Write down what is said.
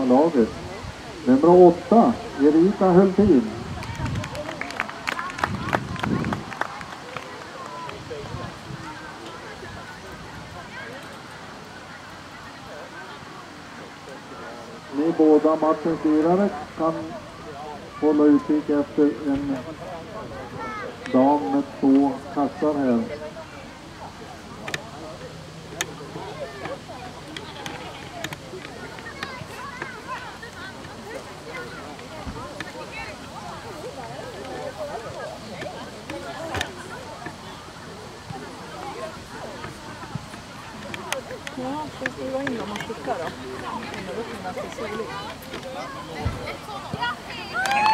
hemmalaget. Nummer 8, Erika Hultin. Ni båda matchens styrare kan hålla utkik efter en dam med 2 kassar här. Ja, så skriva in om man skickar då. Det är soligt.